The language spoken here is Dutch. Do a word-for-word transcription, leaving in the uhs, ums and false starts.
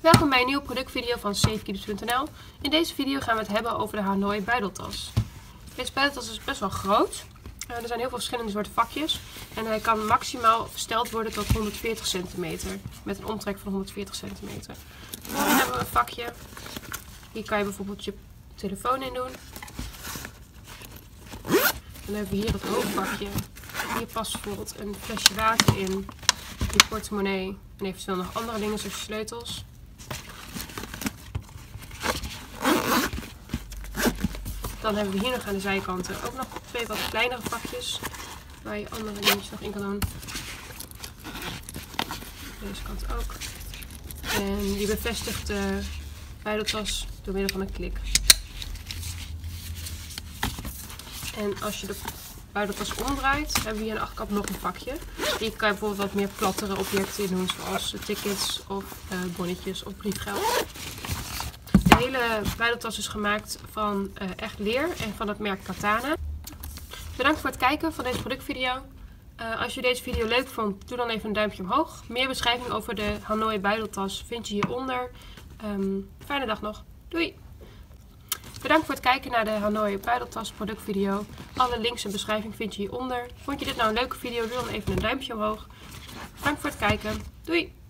Welkom bij een nieuwe productvideo van safekeepers punt n l. In deze video gaan we het hebben over de Hanoi buideltas. Deze buideltas is best wel groot. Uh, er zijn heel veel verschillende soorten vakjes. En hij kan maximaal versteld worden tot honderdveertig centimeter. Met een omtrek van honderdveertig centimeter. Dan hebben we een vakje. Hier kan je bijvoorbeeld je telefoon in doen. Dan hebben we hier het hoofdvakje. Hier past bijvoorbeeld een flesje water in. Je portemonnee en eventueel nog andere dingen zoals je sleutels. Dan hebben we hier nog aan de zijkanten ook nog twee wat kleinere vakjes waar je andere dingetjes nog in kan doen. Deze kant ook. En je bevestigt de buideltas door middel van een klik. En als je de buideltas omdraait, hebben we hier aan de achterkant nog een vakje. Hier kan je bijvoorbeeld wat meer plattere objecten in doen, zoals tickets of uh, bonnetjes of briefgeld. De hele buideltas is gemaakt van uh, echt leer en van het merk Katana. Bedankt voor het kijken van deze productvideo. Uh, als je deze video leuk vond, doe dan even een duimpje omhoog. Meer beschrijving over de Hanoi buideltas vind je hieronder. Um, fijne dag nog. Doei! Bedankt voor het kijken naar de Hanoi buideltas productvideo. Alle links en beschrijving vind je hieronder. Vond je dit nou een leuke video, doe dan even een duimpje omhoog. Bedankt voor het kijken. Doei!